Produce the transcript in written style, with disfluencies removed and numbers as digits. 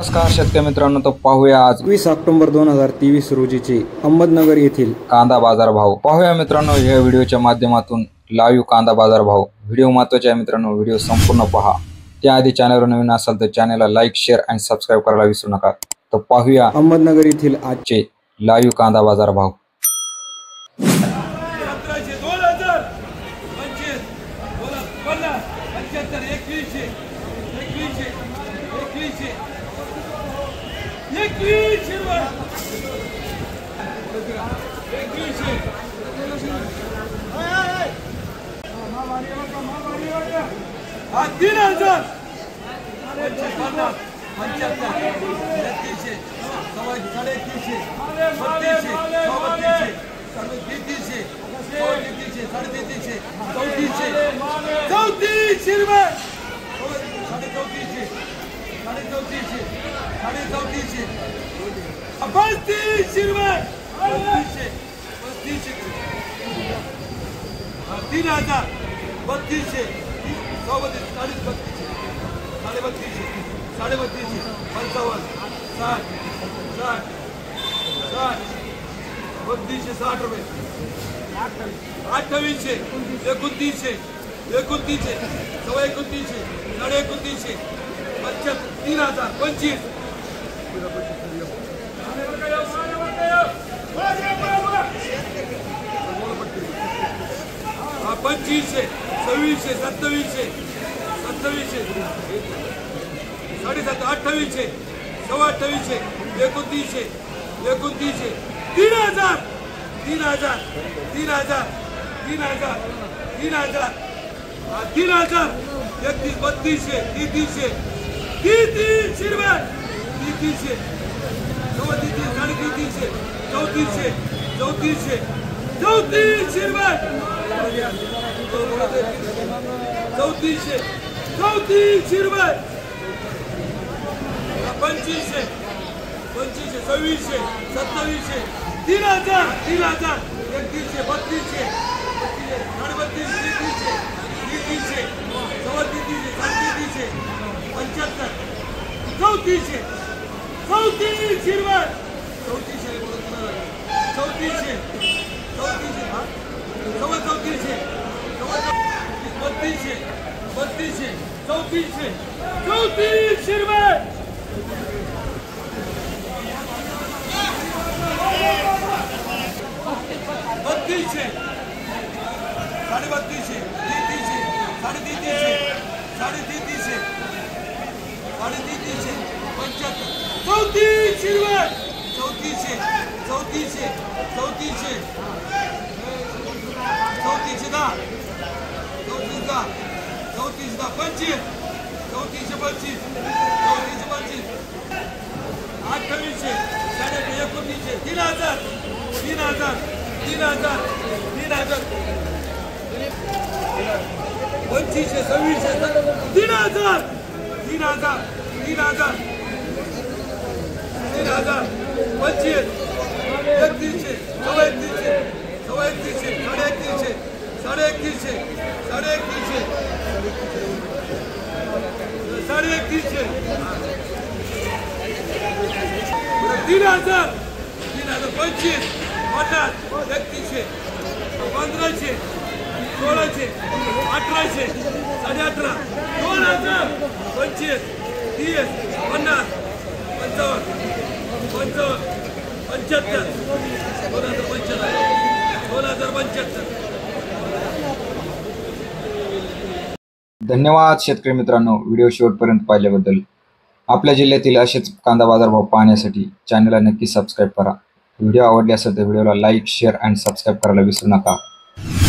नमस्कार शेतकरी मित्रांनो, तो पाहूया आज 20 ऑक्टोबर 2023 रोजीचे अहमदनगर येथील कांदा बाजार भाव पाहूया मित्रांनो। या व्हिडिओच्या माध्यमातून लाईव्ह कांदा बाजार भाव व्हिडिओ महत्त्वाचे आहे मित्रांनो, व्हिडिओ संपूर्ण पहा। त्याआधी चॅनलवर नवीन असाल तर चॅनलला लाईक, शेअर आणि सबस्क्राइब करायला विसरू नका। तर पाहूया अहमदनगर येथील आजचे लाईव्ह कांदा बाजार भाव। धन्यवाद शेतकरी मित्रांनो, व्हिडिओ शेवटपर्यंत पाहिल्याबद्दल। आपल्या जिल्ह्यातील असेच कांदा बाजार भाव पाहण्यासाठी चॅनलला नक्की सबस्क्राइब करा। व्हिडिओ आवडले असेल तर व्हिडिओला लाईक, शेअर आणि सबस्क्राइब करायला विसरू नका।